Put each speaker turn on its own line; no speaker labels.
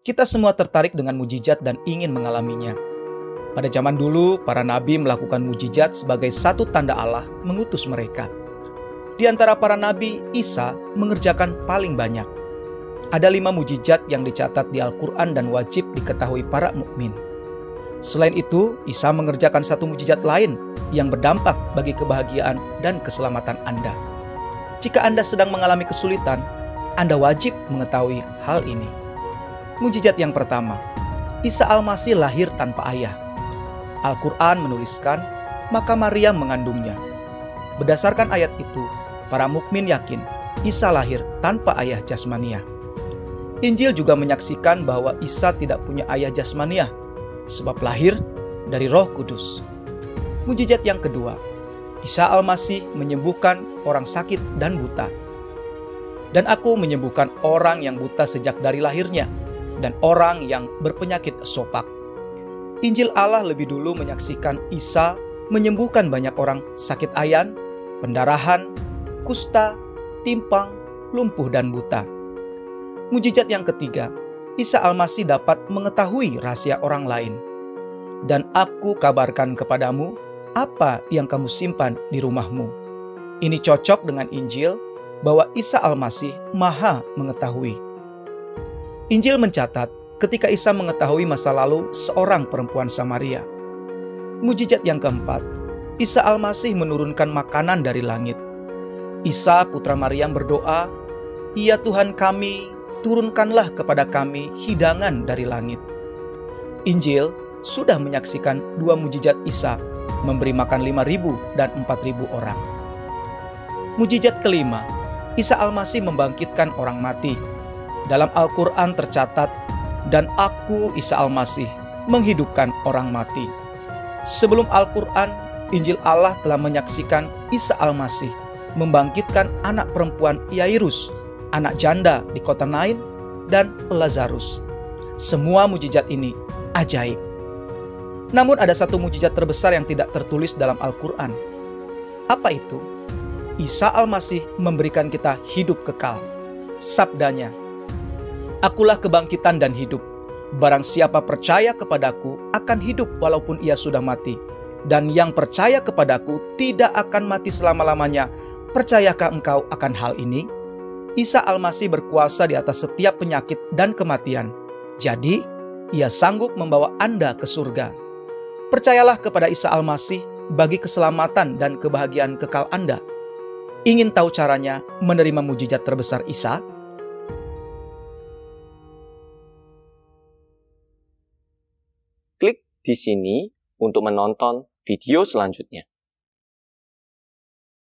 Kita semua tertarik dengan mujizat dan ingin mengalaminya. Pada zaman dulu, para nabi melakukan mujizat sebagai satu tanda Allah mengutus mereka. Di antara para nabi, Isa mengerjakan paling banyak. Ada 5 mujizat yang dicatat di Al-Quran dan wajib diketahui para mukmin. Selain itu, Isa mengerjakan satu mujizat lain yang berdampak bagi kebahagiaan dan keselamatan Anda. Jika Anda sedang mengalami kesulitan, Anda wajib mengetahui hal ini. Mujizat yang pertama, Isa Al-Masih lahir tanpa ayah. Al-Quran menuliskan, maka Maryam mengandungnya. Berdasarkan ayat itu, para mukmin yakin Isa lahir tanpa ayah jasmaniah. Injil juga menyaksikan bahwa Isa tidak punya ayah jasmaniah, sebab lahir dari Roh Kudus. Mujizat yang kedua, Isa Al-Masih menyembuhkan orang sakit dan buta. Dan aku menyembuhkan orang yang buta sejak dari lahirnya, dan orang yang berpenyakit sopak. Injil Allah lebih dulu menyaksikan Isa menyembuhkan banyak orang sakit ayan, pendarahan, kusta, timpang, lumpuh dan buta. Mujizat yang ketiga, Isa Al-Masih dapat mengetahui rahasia orang lain. Dan aku kabarkan kepadamu apa yang kamu simpan di rumahmu. Ini cocok dengan Injil bahwa Isa Al-Masih Maha mengetahui. Injil mencatat ketika Isa mengetahui masa lalu seorang perempuan Samaria. Mujizat yang keempat, Isa Al-Masih menurunkan makanan dari langit. Isa putra Maryam berdoa, "Ya Tuhan kami, turunkanlah kepada kami hidangan dari langit." Injil sudah menyaksikan 2 mujizat Isa, memberi makan 5.000 dan 4.000 orang. Mujizat kelima, Isa Al-Masih membangkitkan orang mati. Dalam Al-Quran tercatat, dan aku Isa Al-Masih menghidupkan orang mati. Sebelum Al-Quran, Injil Allah telah menyaksikan Isa Al-Masih membangkitkan anak perempuan Yairus, anak janda di kota Nain, dan Lazarus. Semua mujizat ini ajaib. Namun ada satu mujizat terbesar yang tidak tertulis dalam Al-Quran. Apa itu? Isa Al-Masih memberikan kita hidup kekal. Sabdanya, "Akulah kebangkitan dan hidup. Barang siapa percaya kepadaku akan hidup walaupun ia sudah mati. Dan yang percaya kepadaku tidak akan mati selama-lamanya. Percayakah engkau akan hal ini?" Isa Al-Masih berkuasa di atas setiap penyakit dan kematian. Jadi, ia sanggup membawa Anda ke surga. Percayalah kepada Isa Al-Masih bagi keselamatan dan kebahagiaan kekal Anda. Ingin tahu caranya menerima mujizat terbesar Isa?
Klik di sini untuk menonton video selanjutnya.